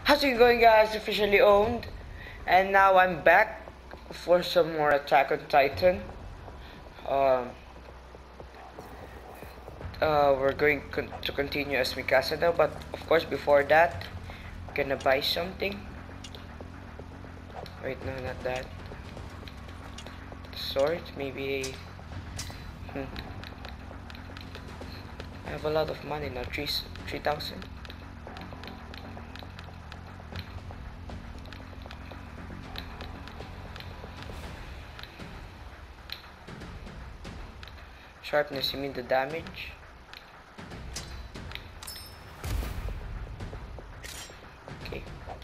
How's it going, guys? Officially owned, and now I'm back for some more Attack on Titan. Um, we're going to continue as Mikasa now, but of course before that, I'm gonna buy something. Wait, no, not that. Sword, maybe a. I have a lot of money now, 3,000. Sharpness, you mean the damage? Okay.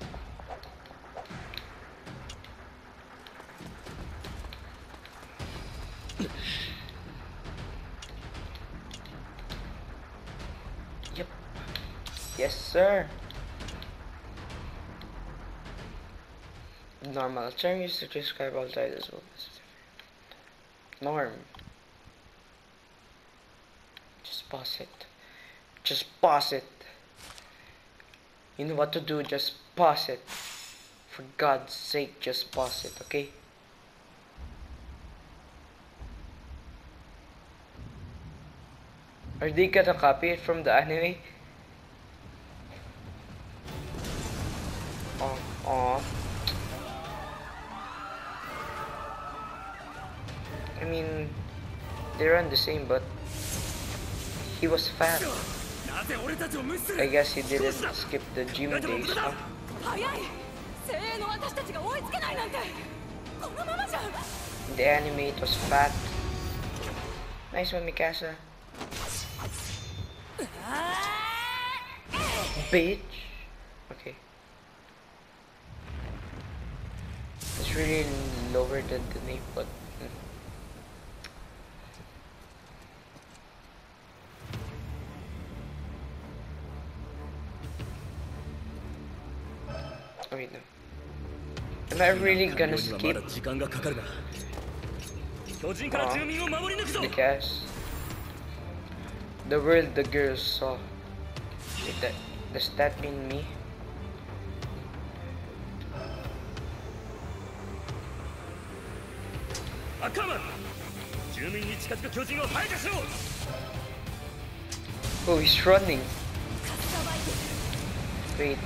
Yep. Yes, sir. Normal term used to describe all titles. Norm. Just pause it. Just pause it. You know what to do, just pause it. For God's sake, just pause it, okay? Are they gonna copy it from the anime? Oh. I mean, they run the same, but he was fat. I guess he didn't skip the gym days, huh? In the anime, it was fat. Nice one, Mikasa. Bitch. Okay. It's really lower than the nape, but. Oh, wait, no. Am I really gonna skip? Because the world the girls saw. Wait, does that mean me? Oh, he's running. Wait.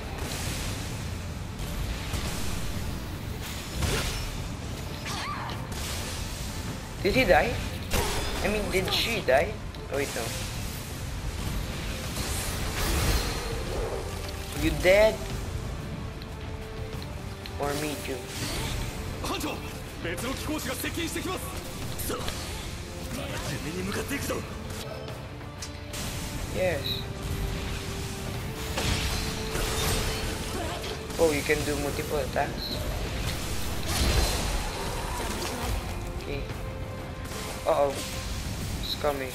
Did he die? I mean, did she die? Oh, wait, no. You dead? Or me too? Yes. Oh, you can do multiple attacks. Okay. Uh-oh. It's coming.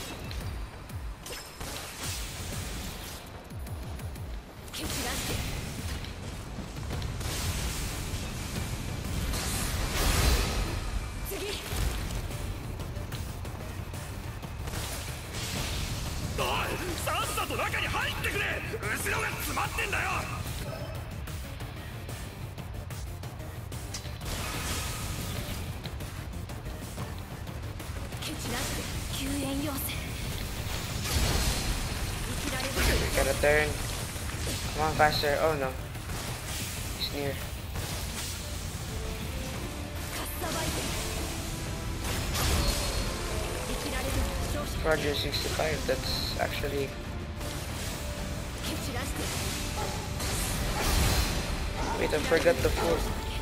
Gotta turn. Come on, faster. Oh no. He's near. Roger 65, that's actually. Wait, I forgot the food.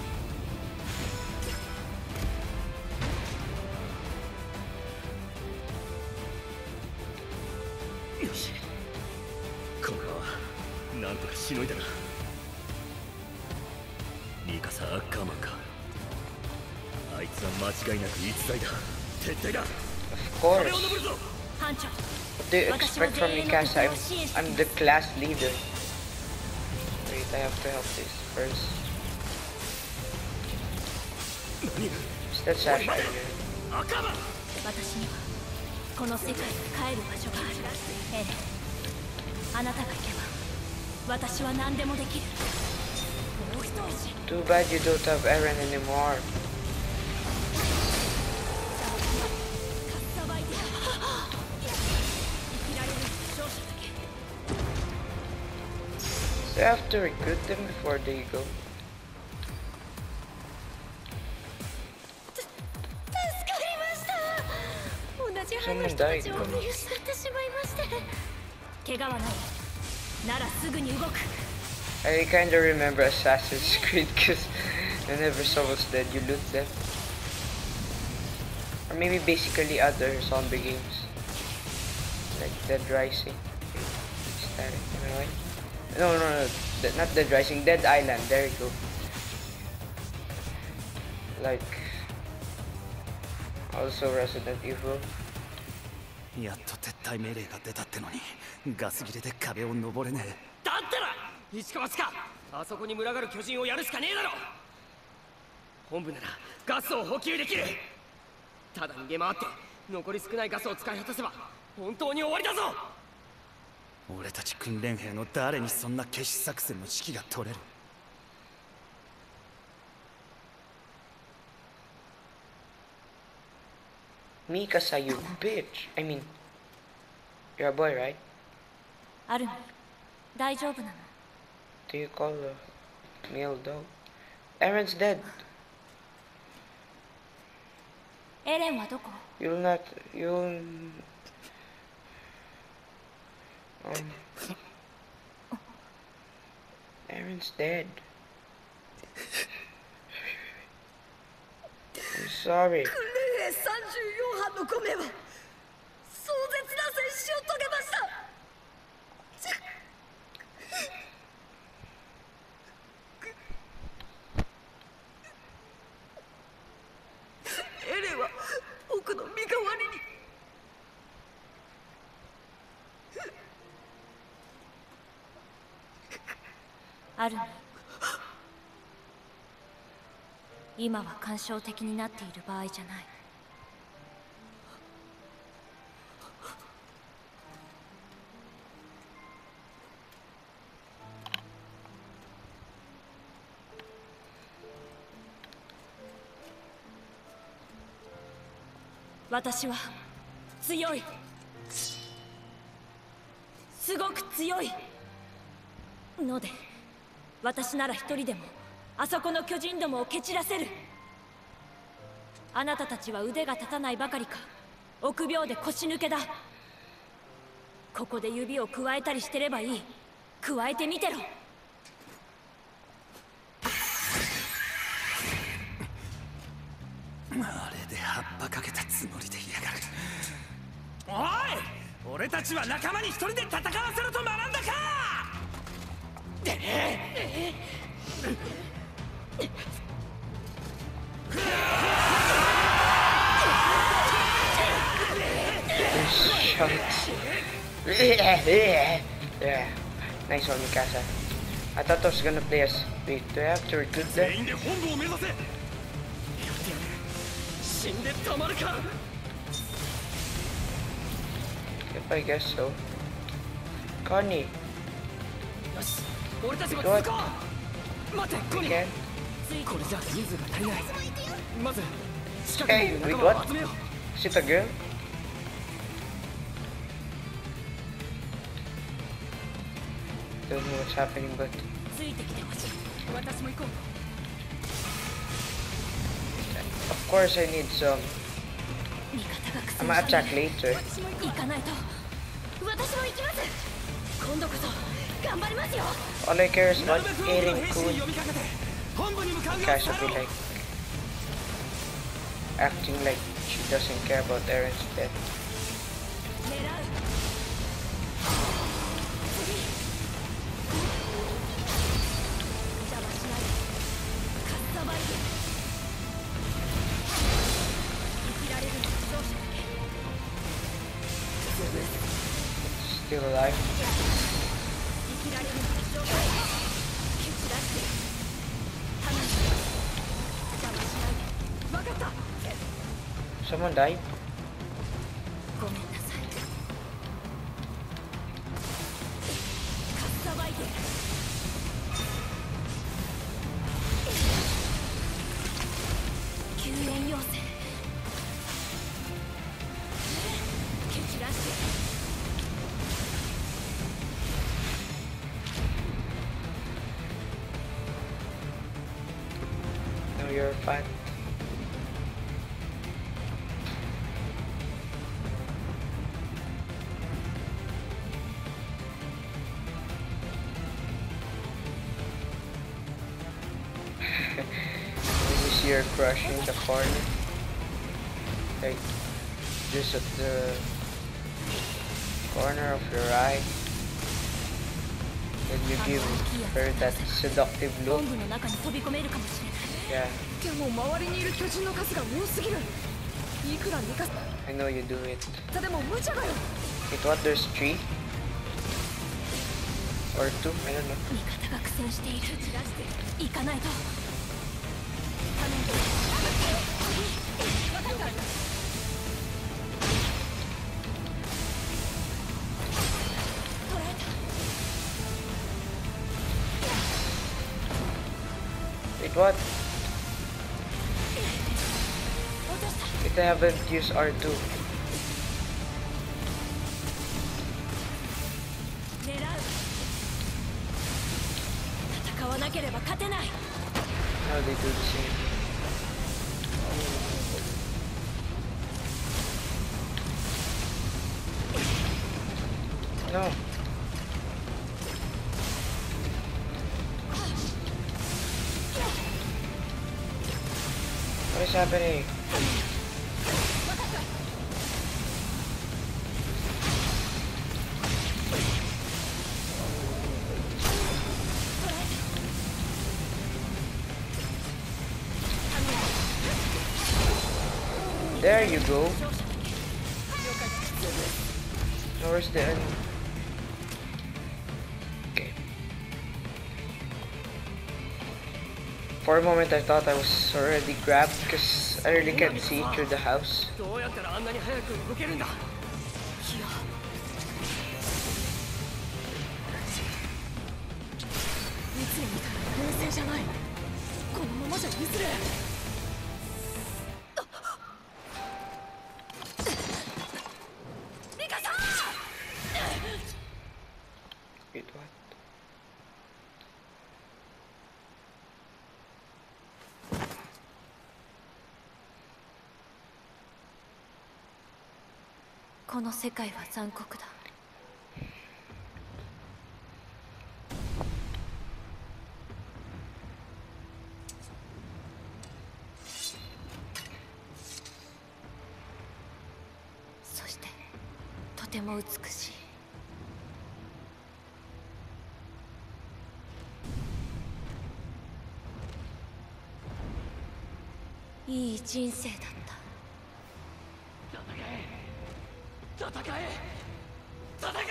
Of course. What do you expect from Mikasa? I'm the class leader. Wait, I have to help this first. Is that Sasha here? Too bad you don't have Eren anymore. So you have to recruit them before they go. Someone died. I kinda remember Assassin's Creed because whenever someone's dead, you loot them. Or maybe basically other zombie games. Like Dead Rising. Is that it? Am I right? No, not Dead Rising, Dead Island, there you go. Like, also Resident Evil. やっと撤退命令が出たってのにガス切れで壁を登れねえ。だったら石川しかあそこに群がる巨人をやるしかねえだろ。本部ならガスを補給できる。ただ逃げ回って残り少ないガスを使い果たせば本当に終わりだぞ。俺たち訓練兵の誰にそんな決死作戦の指揮が取れる。 Mikasa, you bitch. I mean, you're a boy, right? Arumi, 大丈夫なの? Do you call a male dog? Eren's dead. エレンはどこ? You'll Eren's dead. I'm sorry. 34班の5名は壮絶な戦死を遂げました。エレンは僕の身代わりに。アルミ、今は感傷的になっている場合じゃない。私は強い。すごく強いので、私なら一人でもあそこの巨人どもを蹴散らせる。あなたたちは腕が立たないばかりか臆病で腰抜けだ。ここで指をくわえたりしてればいい。くわえてみてろ。 あれで葉っぱかけたつもりでいやがる。おい、俺たちは仲間に一人で戦わせろと学んだか。 Yeah, nice one, Mikasa. I thought I was gonna play as. Wait, do I have to recruit them? Yep, I guess so. Connie. What? Again? Hey, wait, what? Is it a girl? Don't know what's happening, but of course I need some. I'm gonna attack later. All I care is about Eren Kun. Guys will be like acting like she doesn't care about Eren's death. Still alive. Someone died? you're fat. You see her crushing the corner. Like, just at the corner of your eye. Then you give her that seductive look. 本部の中に飛び込めるかもしれない Yeah, でも周りにいる巨人の数が多すぎる。いくらミカ I know you do it. サでも無茶だよ。 Wait, what? There's 3? Or 2? I don't know. 味方が苦戦している行かないと捕らえた Wait, what? 落とした Wait, I haven't used R2. 狙う戦わなければ勝てない How they do the same. No. What is happening? There you go. Now where's the end? Okay. For a moment I thought I was already grabbed because I really can't see through the house. どうやったらあんなに早く動けるんだ。 いやいつもみたいな冷静じゃない。このままじゃいずれ。ミカさん。 Wait, what? 「この世界は残酷だ」そしてとても美しいいい人生だった。 戦え戦え。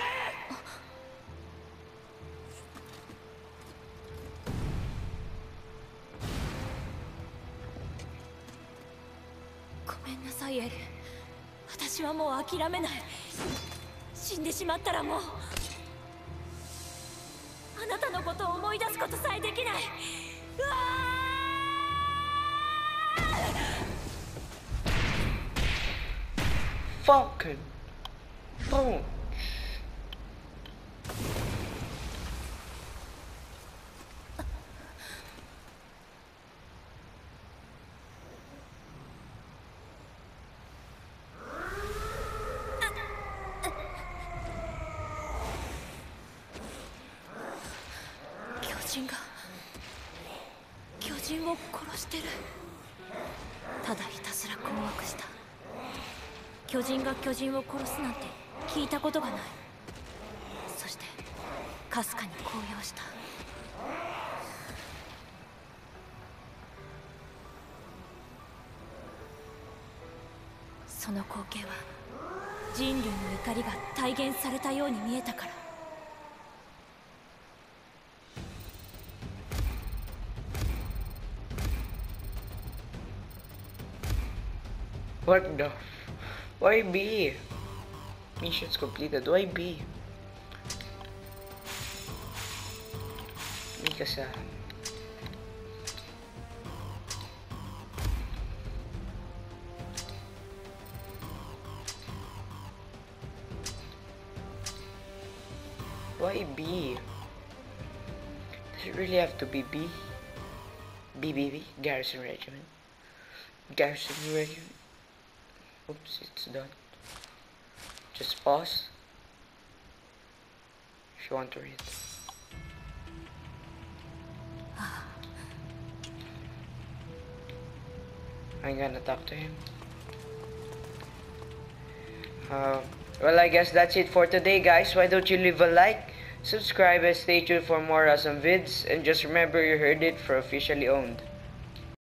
ごめんなさいエル。私はもう諦めない。死んでしまったらもうあなたのことを思い出すことさえできない。うわ Fucking phone. 巨人を殺してる。ただひたすら困惑した。巨人が巨人を殺すなんて聞いたことがない。そしてかすかに高揚した。その光景は人類の怒りが体現されたように見えたから。 What the? Why B? Missions completed. Why B? Mikasa. Why B? Does it really have to be B? BBB, Garrison Regiment. Garrison Regiment. Oops, it's done. Just pause if you want to read. I'm gonna talk to him. Well, I guess that's it for today, guys. Why don't you leave a like, subscribe, and stay tuned for more awesome vids. And just remember, you heard it for Officially Owned.